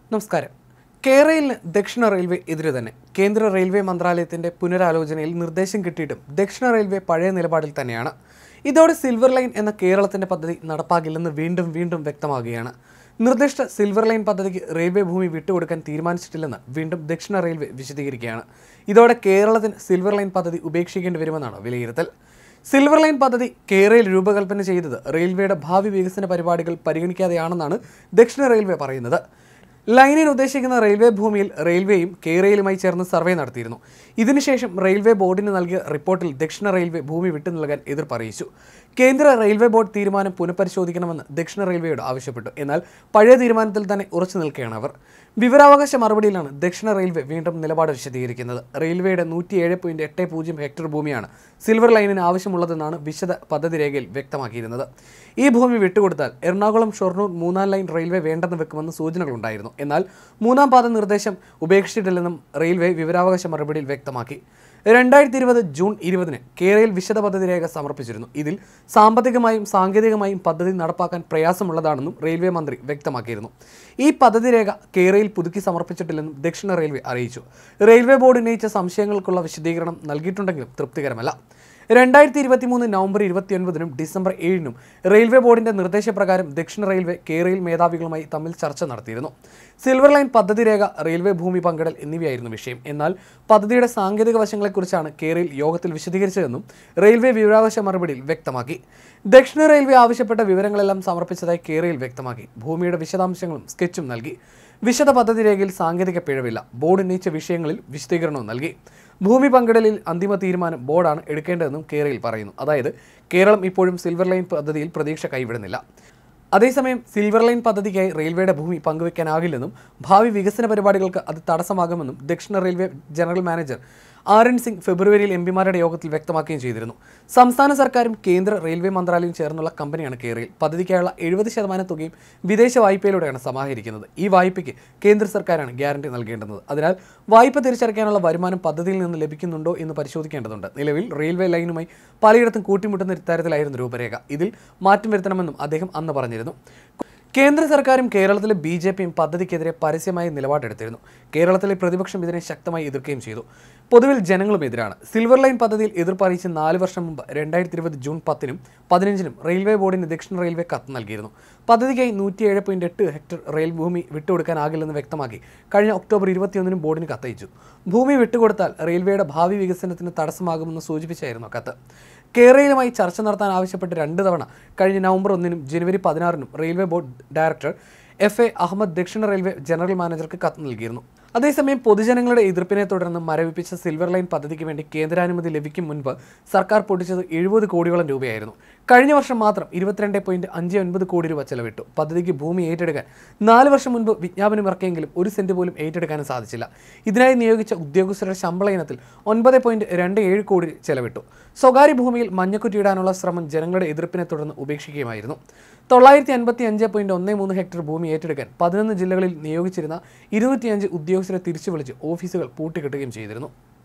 നമസ്കാരം. കേരളയിൽ ദക്ഷിണ റെയിൽവേ എതിരെ തന്നെ കേന്ദ്ര റെയിൽവേ മന്ത്രാലയത്തിന്റെ പുനരാലോചനയിൽ നിർദ്ദേശം കിട്ടിയിട്ടും ദക്ഷിണ റെയിൽവേ പഴയ നിലപാടിൽ തന്നെയാണ്. ഇതോടെ സിൽവർ ലൈൻ എന്ന കേരളത്തിന്റെ പദ്ധതി നടപ്പാകില്ലെന്ന് വീണ്ടും വ്യക്തമാകുകയാണ്. നിർദ്ദിഷ്ട സിൽവർ ലൈൻ പദ്ധതിക്ക് റെയിൽവേ ഭൂമി വിട്ടുകൊടുക്കാൻ തീരുമാനിച്ചിട്ടില്ലെന്ന് വീണ്ടും ദക്ഷിണ റെയിൽവേ വിശദീകരിക്കുകയാണ്. ഇതോടെ കേരളത്തിന് സിൽവർ ലൈൻ പദ്ധതി ഉപേക്ഷിക്കേണ്ടി വരുമെന്നാണ് വിലയിരുത്തൽ. സിൽവർ ലൈൻ പദ്ധതി കേരളയിൽ രൂപകൽപ്പന ചെയ്തത് റെയിൽവേയുടെ ഭാവി വികസന പരിപാടികൾ പരിഗണിക്കാതെയാണെന്നാണ് ദക്ഷിണ റെയിൽവേ പറയുന്നത്. ലൈനിന് ഉദ്ദേശിക്കുന്ന റെയിൽവേ ഭൂമിയിൽ റെയിൽവേയും കേരളയിലുമായി ചേർന്ന് സർവേ നടത്തിയിരുന്നു. ഇതിനുശേഷം റെയിൽവേ ബോർഡിന് നൽകിയ റിപ്പോർട്ടിൽ ദക്ഷിണ റെയിൽവേ ഭൂമി വിട്ടു നൽകാൻ എതിർപ്പ് അറിയിച്ചു. കേന്ദ്ര റെയിൽവേ ബോർഡ് തീരുമാനം പുനഃപരിശോധിക്കണമെന്ന് ദക്ഷിണ റെയിൽവേയോട് ആവശ്യപ്പെട്ടു. എന്നാൽ പഴയ തീരുമാനത്തിൽ തന്നെ ഉറച്ചു നിൽക്കുകയാണ് അവർ. വിവരാവകാശ മറുപടിയിലാണ് ദക്ഷിണ റെയിൽവേ വീണ്ടും നിലപാട് വിശദീകരിക്കുന്നത്. റെയിൽവേയുടെ 107.80 ഹെക്ടർ ഭൂമിയാണ് സിൽവർ ലൈനിന് ആവശ്യമുള്ളതെന്നാണ് വിശദ പദ്ധതി രേഖയിൽ വ്യക്തമാക്കിയിരുന്നത്. ഈ ഭൂമി വിട്ടുകൊടുത്താൽ എറണാകുളം ഷൊർണൂർ 3-ാം ലൈൻ റെയിൽവേ വേണ്ടെന്ന് വെക്കുമെന്ന് സൂചനകളുണ്ടായിരുന്നു. എന്നാൽ 3-ാം പാത നിർദ്ദേശം ഉപേക്ഷിച്ചിട്ടില്ലെന്നും റെയിൽവേ വിവരാവകാശ മറുപടിയിൽ വ്യക്തമാക്കി. 2020 ജൂൺ 20-ന് കേരളയിൽ വിശദ പദ്ധതി രേഖ സമർപ്പിച്ചിരുന്നു. ഇതിൽ സാമ്പത്തികമായും സാങ്കേതികമായും പദ്ധതി നടപ്പാക്കാൻ പ്രയാസമുള്ളതാണെന്നും റെയിൽവേ മന്ത്രി വ്യക്തമാക്കിയിരുന്നു. ഈ പദ്ധതി രേഖ കേരളയിൽ പുതുക്കി സമർപ്പിച്ചിട്ടില്ലെന്നും ദക്ഷിണ റെയിൽവേ അറിയിച്ചു. റെയിൽവേ ബോർഡ് ഉന്നയിച്ച സംശയങ്ങൾക്കുള്ള വിശദീകരണം നൽകിയിട്ടുണ്ടെങ്കിലും തൃപ്തികരമല്ല. 2023 നവംബർ 29-നും ഡിസംബർ 7-നും റെയിൽവേ ബോർഡിന്റെ നിർദ്ദേശപ്രകാരം ദക്ഷിണ റെയിൽവേ കേരളയിൽ മേധാവികളുമായി തമ്മിൽ ചർച്ച നടത്തിയിരുന്നു. സിൽവർ ലൈൻ പദ്ധതി രേഖ, റെയിൽവേ ഭൂമി പങ്കിടൽ എന്നിവയായിരുന്നു വിഷയം. എന്നാൽ പദ്ധതിയുടെ സാങ്കേതിക വശങ്ങളെക്കുറിച്ചാണ് കേരളയിൽ യോഗത്തിൽ വിശദീകരിച്ചതെന്നും റെയിൽവേ വിവരാവകാശ മറുപടിയിൽ വ്യക്തമാക്കി. ദക്ഷിണ റെയിൽവേ ആവശ്യപ്പെട്ട വിവരങ്ങളെല്ലാം സമർപ്പിച്ചതായി കേരളയിൽ വ്യക്തമാക്കി. ഭൂമിയുടെ വിശദാംശങ്ങളും സ്കെച്ചും നൽകി. വിശദ പദ്ധതി രേഖയിൽ സാങ്കേതിക പിഴവില്ല. ബോർഡ് ഉന്നയിച്ച വിഷയങ്ങളിൽ വിശദീകരണവും നൽകി. ഭൂമി പങ്കിടലിൽ അന്തിമ തീരുമാനം ബോർഡാണ് എടുക്കേണ്ടതെന്നും കേരളയിൽ പറയുന്നു. അതായത് കേരളം ഇപ്പോഴും സിൽവർ ലൈൻ പദ്ധതിയിൽ പ്രതീക്ഷ കൈവിടുന്നില്ല. അതേസമയം സിൽവർ ലൈൻ പദ്ധതിക്കായി റെയിൽവേയുടെ ഭൂമി പങ്കുവയ്ക്കാനാകില്ലെന്നും ഭാവി വികസന പരിപാടികൾക്ക് അത് തടസ്സമാകുമെന്നും ദക്ഷിണ railway general manager RN Singh ഫെബ്രുവരിയിൽ എംപിമാരുടെ യോഗത്തിൽ വ്യക്തമാക്കുകയും ചെയ്തിരുന്നു. സംസ്ഥാന സർക്കാരും കേന്ദ്ര റെയിൽവേ മന്ത്രാലയവും ചേർന്നുള്ള കമ്പനിയാണ് കേരളയിൽ. പദ്ധതിക്കായുള്ള 70% തുകയും വിദേശ വായ്പയിലൂടെയാണ് സമാഹരിക്കുന്നത്. ഈ വായ്പയ്ക്ക് കേന്ദ്ര സർക്കാരാണ് ഗ്യാരണ്ടി നൽകേണ്ടത്. അതിനാൽ വായ്പ തിരിച്ചടയ്ക്കാനുള്ള വരുമാനം പദ്ധതിയിൽ നിന്ന് ലഭിക്കുന്നുണ്ടോ എന്ന് പരിശോധിക്കേണ്ടതുണ്ട്. നിലവിൽ റെയിൽവേ ലൈനുമായി പലയിടത്തും കൂട്ടിമുട്ടുന്ന തരത്തിലായിരുന്നു രൂപരേഖ. ഇതിൽ മാറ്റം വരുത്തണമെന്നും അദ്ദേഹം അന്ന് പറഞ്ഞിരുന്നു. കേന്ദ്ര സർക്കാരും കേരളത്തിലെ BJPയും പദ്ധതിക്കെതിരെ പരസ്യമായ നിലപാടെടുത്തിരുന്നു. കേരളത്തിലെ പ്രതിപക്ഷം ഇതിനെ ശക്തമായി എതിർക്കുകയും ചെയ്തു. പൊതുവിൽ ജനങ്ങളും എതിരാണ്. സിൽവർ ലൈൻ പദ്ധതിയിൽ എതിർപ്പ് അറിയിച്ച് 4 വർഷം മുമ്പ് 2020 ജൂൺ 10-നും 15-നും റെയിൽവേ ബോർഡിന് ദക്ഷിണ റെയിൽവേ കത്ത് നൽകിയിരുന്നു. പദ്ധതിക്കായി 107.8 ഹെക്ടർ റെയിൽ ഭൂമി വിട്ടുകൊടുക്കാനാകില്ലെന്ന് വ്യക്തമാക്കി കഴിഞ്ഞ ഒക്ടോബർ 21-നും ബോർഡിന് കത്തയച്ചു. ഭൂമി വിട്ടുകൊടുത്താൽ റെയിൽവേയുടെ ഭാവി വികസനത്തിന് തടസ്സമാകുമെന്ന് സൂചിപ്പിച്ചായിരുന്നു കത്ത്. കേരളയുമായി ചർച്ച നടത്താൻ ആവശ്യപ്പെട്ട് 2 തവണ കഴിഞ്ഞ നവംബർ 1-നും ജനുവരി 16-നും railway board director FA Ahmed ദക്ഷിണ റെയിൽവേ ജനറൽ മാനേജർക്ക് കത്ത് നൽകിയിരുന്നു. അതേസമയം പൊതുജനങ്ങളുടെ എതിർപ്പിനെ തുടർന്ന് മരവിപ്പിച്ച സിൽവർ ലൈൻ പദ്ധതിക്ക് വേണ്ടി കേന്ദ്രാനുമതി ലഭിക്കും മുൻപ് സർക്കാർ പൊട്ടിച്ചത് 70 കോടിയോളം രൂപയായിരുന്നു. കഴിഞ്ഞ വർഷം മാത്രം 22.59 കോടി രൂപ ചെലവിട്ടു. പദ്ധതിക്ക് ഭൂമി ഏറ്റെടുക്കാൻ 4 വർഷം മുൻപ് വിജ്ഞാപനം ഇറക്കിയെങ്കിലും 1 സെന്റ് പോലും ഏറ്റെടുക്കാനും സാധിച്ചില്ല. ഇതിനായി നിയോഗിച്ച ഉദ്യോഗസ്ഥരുടെ ശമ്പള ഇനത്തിൽ 9.27 കോടി ചെലവിട്ടു. സ്വകാര്യ ഭൂമിയിൽ മഞ്ഞക്കുറ്റിയിടാനുള്ള ശ്രമം ജനങ്ങളുടെ എതിർപ്പിനെ തുടർന്ന് ഉപേക്ഷിക്കുകയായിരുന്നു. 955.13 ഹെക്ടർ ഭൂമി ഏറ്റെടുക്കാൻ 11 ജില്ലകളിൽ നിയോഗിച്ചിരുന്ന 205 ഉദ്യോഗസ്ഥരെ തിരിച്ചു വിളിച്ച് ഓഫീസുകൾ പൂട്ടിക്കെട്ടുകയും ചെയ്തിരുന്നു.